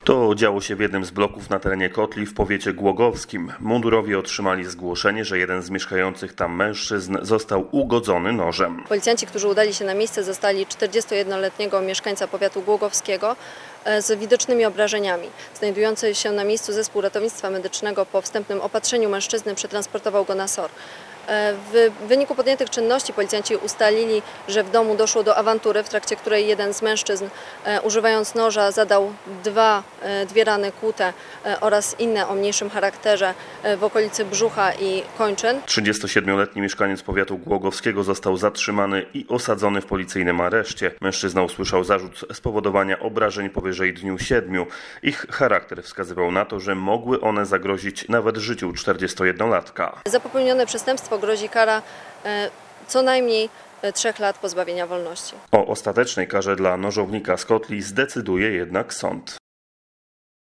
To działo się w jednym z bloków na terenie Kotli w powiecie głogowskim. Mundurowi otrzymali zgłoszenie, że jeden z mieszkających tam mężczyzn został ugodzony nożem. Policjanci, którzy udali się na miejsce, zastali 41-letniego mieszkańca powiatu głogowskiego z widocznymi obrażeniami. Znajdujący się na miejscu zespół ratownictwa medycznego po wstępnym opatrzeniu mężczyzny przetransportował go na SOR. W wyniku podjętych czynności policjanci ustalili, że w domu doszło do awantury, w trakcie której jeden z mężczyzn, używając noża, zadał dwie rany kłute oraz inne o mniejszym charakterze w okolicy brzucha i kończyn. 37-letni mieszkaniec powiatu głogowskiego został zatrzymany i osadzony w policyjnym areszcie. Mężczyzna usłyszał zarzut spowodowania obrażeń powyżej dniu 7. Ich charakter wskazywał na to, że mogły one zagrozić nawet życiu 41-latka. Za popełnione przestępstwo grozi kara co najmniej 3 lat pozbawienia wolności. O ostatecznej karze dla nożownika z Kotli zdecyduje jednak sąd.